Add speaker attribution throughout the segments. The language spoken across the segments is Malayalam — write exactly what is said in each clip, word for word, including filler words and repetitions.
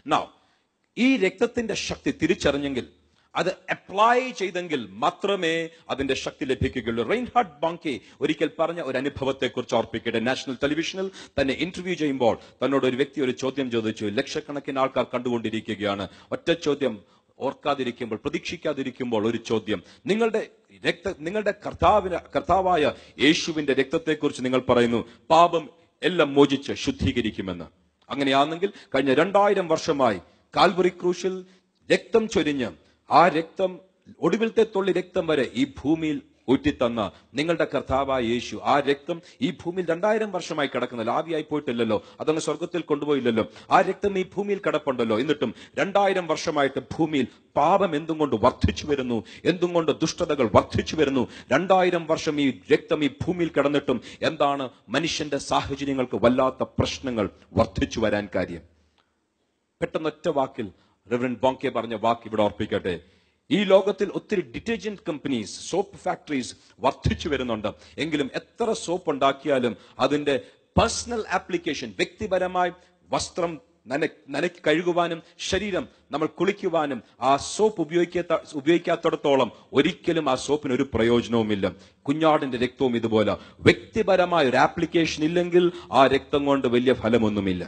Speaker 1: Now, ഈ രക്തത്തിന്റെ ശക്തി തിരിച്ചറിഞ്ഞെങ്കിൽ, അത് അപ്ലൈ ചെയ്തെങ്കിൽ മാത്രമേ അതിന്റെ ശക്തി ലഭിക്കുകയുള്ളൂ. റെയിൻഹാർഡ് ബാങ്കെ ഒരിക്കൽ പറഞ്ഞ ഒരു അനുഭവത്തെ കുറിച്ച് ഓർപ്പിക്കട്ടെ. നാഷണൽ ടെലിവിഷനിൽ തന്നെ ഇന്റർവ്യൂ ചെയ്യുമ്പോൾ തന്നോട് ഒരു വ്യക്തി ഒരു ചോദ്യം ചോദിച്ചു. ലക്ഷക്കണക്കിന് ആൾക്കാർ കണ്ടുകൊണ്ടിരിക്കുകയാണ്. ഒറ്റ ചോദ്യം ഓർക്കാതിരിക്കുമ്പോൾ, പ്രതീക്ഷിക്കാതിരിക്കുമ്പോൾ ഒരു ചോദ്യം, നിങ്ങളുടെ രക്ത നിങ്ങളുടെ കർത്താവിന് കർത്താവായ യേശുവിന്റെ രക്തത്തെക്കുറിച്ച് നിങ്ങൾ പറയുന്നു പാപം എല്ലാം മോചിച്ച് ശുദ്ധീകരിക്കുമെന്ന്. അങ്ങനെയാണെങ്കിൽ കഴിഞ്ഞ രണ്ടായിരം വർഷമായി കാൽവറി ക്രൂശിൽ രക്തം ചൊരിഞ്ഞ് ആ രക്തം, ഒടുവിലത്തെ തുള്ളി രക്തം വരെ ഈ ഭൂമിയിൽ ഊറ്റിത്തന്ന നിങ്ങളുടെ കർത്താവായ യേശു, ആ രക്തം ഈ ഭൂമിയിൽ രണ്ടായിരം വർഷമായി കിടക്കുന്നല്ലോ, ആവിയായി പോയിട്ടില്ലല്ലോ, അതങ്ങ് സ്വർഗത്തിൽ കൊണ്ടുപോയില്ലല്ലോ. ആ രക്തം ഈ ഭൂമിയിൽ കിടപ്പുണ്ടല്ലോ. എന്നിട്ടും രണ്ടായിരം വർഷമായിട്ട് ഭൂമിയിൽ പാപം എന്തും കൊണ്ട് വർദ്ധിച്ചു വരുന്നു, എന്തും കൊണ്ട് ദുഷ്ടതകൾ വർദ്ധിച്ചു വരുന്നു. രണ്ടായിരം വർഷം ഈ രക്തം ഈ ഭൂമിയിൽ കിടന്നിട്ടും എന്താണ് മനുഷ്യന്റെ സാഹചര്യങ്ങൾക്ക് വല്ലാത്ത പ്രശ്നങ്ങൾ വർദ്ധിച്ചു വരാൻ കാര്യം? പെട്ടെന്നൊറ്റ വാക്കിൽ റെവറൻഡ് ബോങ്കെ പറഞ്ഞ വാക്ക് ഇവിടെ ഓർപ്പിക്കട്ടെ. ഈ ലോകത്തിൽ ഒത്തിരി ഡിറ്റർജന്റ് കമ്പനീസ്, സോപ്പ് ഫാക്ടറീസ് വർദ്ധിച്ചു വരുന്നുണ്ട്. എങ്കിലും എത്ര സോപ്പ് ഉണ്ടാക്കിയാലും അതിന്റെ പേഴ്സണൽ ആപ്ലിക്കേഷൻ, വ്യക്തിപരമായി വസ്ത്രം നന നനയ്ക്ക് കഴുകുവാനും ശരീരം നമ്മൾ കുളിക്കുവാനും ആ സോപ്പ് ഉപയോഗിക്കാത്ത ഉപയോഗിക്കാത്തിടത്തോളം ഒരിക്കലും ആ സോപ്പിന് ഒരു പ്രയോജനവുമില്ല. കുഞ്ഞാടിന്റെ രക്തവും ഇതുപോലെ. വ്യക്തിപരമായ ഒരു ആപ്ലിക്കേഷൻ ഇല്ലെങ്കിൽ ആ രക്തം കൊണ്ട് വലിയ ഫലമൊന്നുമില്ല.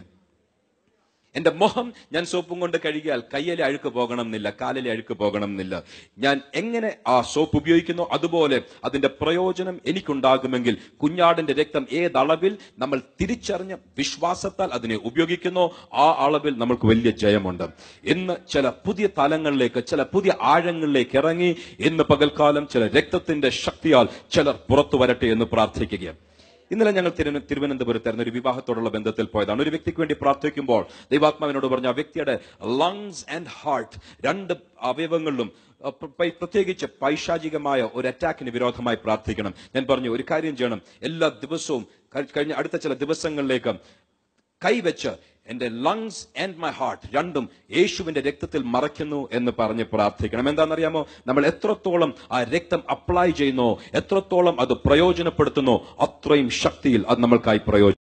Speaker 1: എന്റെ മുഖം ഞാൻ സോപ്പും കൊണ്ട് കഴുകിയാൽ കയ്യിലെ അഴുക്ക് പോകണം എന്നില്ല, കാലിലെ അഴുക്ക് പോകണം എന്നില്ല. ഞാൻ എങ്ങനെ ആ സോപ്പ് ഉപയോഗിക്കുന്നു അതുപോലെ അതിന്റെ പ്രയോജനം എനിക്കുണ്ടാകുമെങ്കിൽ കുഞ്ഞാടിന്റെ രക്തം ഏതളവിൽ നമ്മൾ തിരിച്ചറിഞ്ഞ വിശ്വാസത്താൽ അതിനെ ഉപയോഗിക്കുന്നോ ആ അളവിൽ നമുക്ക് വലിയ ജയമുണ്ട്. ഇന്ന് ചില പുതിയ തലങ്ങളിലേക്ക്, ചില പുതിയ ആഴങ്ങളിലേക്ക് ഇറങ്ങി ഇന്ന് പകൽക്കാലം ചില രക്തത്തിന്റെ ശക്തിയാൽ ചിലർ പുറത്തു വരട്ടെ എന്ന് പ്രാർത്ഥിക്കുകയാണ്. ഇന്നലെ ഞങ്ങൾ തിരുവനന്തപുരത്തായിരുന്നു, ഒരു വിവാഹത്തോടുള്ള ബന്ധത്തിൽ പോയതാണ്. ഒരു വ്യക്തിക്ക് വേണ്ടി പ്രാർത്ഥിക്കുമ്പോൾ ദൈവാത്മാവിനോട് പറഞ്ഞു, ആ വ്യക്തിയുടെ ലങ്സ് ആൻഡ് ഹാർട്ട്, രണ്ട് അവയവങ്ങളിലും പ്രത്യേകിച്ച് പൈശാചികമായ ഒരു അറ്റാക്കിന് വിരോധമായി പ്രാർത്ഥിക്കണം. ഞാൻ പറഞ്ഞു, ഒരു കാര്യം ചെയ്യണം, എല്ലാ ദിവസവും കഴിഞ്ഞ അടുത്ത ചില ദിവസങ്ങളിലേക്ക് കൈവച്ച് എന്റെ ലങ്സ് ആൻഡ് മൈ ഹാർട്ട് രണ്ടും യേശുവിന്റെ രക്തത്തിൽ മറയ്ക്കുന്നു എന്ന് പറഞ്ഞ് പ്രാർത്ഥിക്കണം. എന്താണെന്നറിയാമോ? നമ്മൾ എത്രത്തോളം ആ രക്തം അപ്ലൈ ചെയ്യുന്നോ, എത്രത്തോളം അത് പ്രയോജനപ്പെടുത്തുന്നോ, അത്രയും ശക്തിയിൽ അത് നമ്മൾക്കായി പ്രയോജനം.